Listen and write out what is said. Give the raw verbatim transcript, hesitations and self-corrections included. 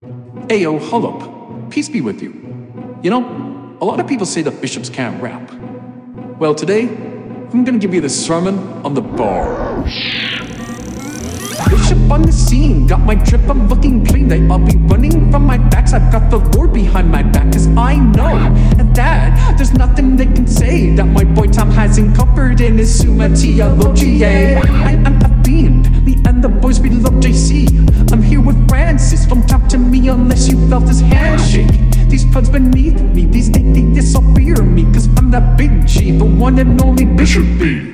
Ayo, hold up. Peace be with you. You know, a lot of people say that bishops can't rap. Well, today, I'm gonna give you the sermon on the bar. Bishop on the scene, got my drip, I'm looking clean. They all be running from my backs. I've got the Lord behind my back, cause I know and that there's nothing they can say that my boy Tom hasn't covered in his Summa Theologiae. I am a fiend, me and the boys, we love J C. I'm here with Francis, don't talk to me unless you felt his handshake. These puns beneath me, these they, they, this all fear me, cause I'm that big G, the one and only Bishop B.